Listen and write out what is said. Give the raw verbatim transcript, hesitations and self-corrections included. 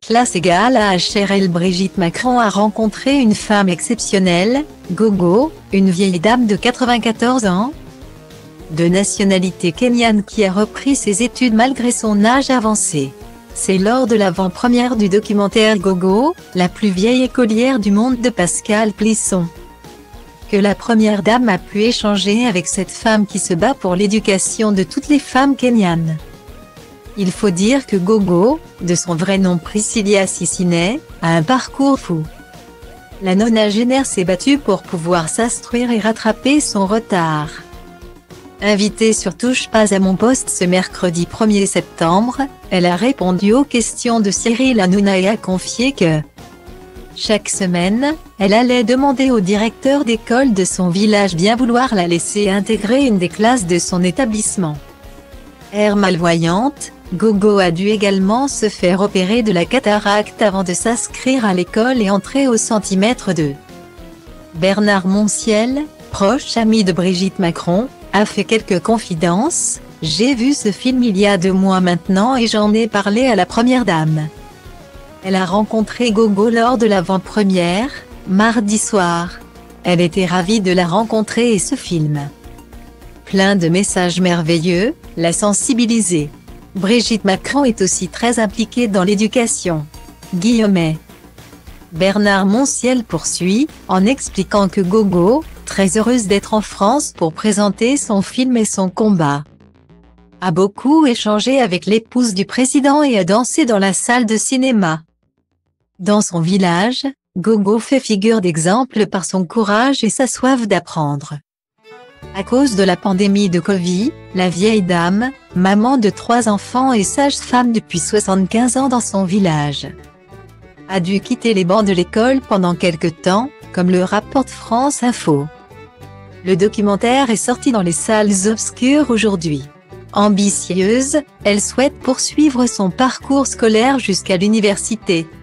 Classe égale à H R L. Brigitte Macron a rencontré une femme exceptionnelle, Gogo, une vieille dame de quatre-vingt-quatorze ans, de nationalité kenyane qui a repris ses études malgré son âge avancé. C'est lors de l'avant-première du documentaire Gogo, la plus vieille écolière du monde de Pascal Plisson, que la première dame a pu échanger avec cette femme qui se bat pour l'éducation de toutes les femmes kenyanes. Il faut dire que Gogo, de son vrai nom Priscilla Sissiney, a un parcours fou. La nonagénaire s'est battue pour pouvoir s'instruire et rattraper son retard. Invitée sur Touche pas à mon poste ce mercredi premier septembre, elle a répondu aux questions de Cyril Hanouna et a confié que chaque semaine, elle allait demander au directeur d'école de son village bien vouloir la laisser intégrer une des classes de son établissement. Air malvoyante, Gogo a dû également se faire opérer de la cataracte avant de s'inscrire à l'école et entrer au centimètre deux. Bernard Montiel, proche ami de Brigitte Macron, a fait quelques confidences. « J'ai vu ce film il y a deux mois maintenant et j'en ai parlé à la première dame. Elle a rencontré Gogo lors de l'avant-première, mardi soir. Elle était ravie de la rencontrer et ce film, plein de messages merveilleux, l'a sensibilisée. Brigitte Macron est aussi très impliquée dans l'éducation. » Guillaumet. Bernard Montiel poursuit, en expliquant que Gogo, très heureuse d'être en France pour présenter son film et son combat, a beaucoup échangé avec l'épouse du président et a dansé dans la salle de cinéma. Dans son village, Gogo fait figure d'exemple par son courage et sa soif d'apprendre. À cause de la pandémie de Covid, la vieille dame, maman de trois enfants et sage-femme depuis soixante-quinze ans dans son village, a dû quitter les bancs de l'école pendant quelque temps, comme le rapporte France Info. Le documentaire est sorti dans les salles obscures aujourd'hui. Ambitieuse, elle souhaite poursuivre son parcours scolaire jusqu'à l'université.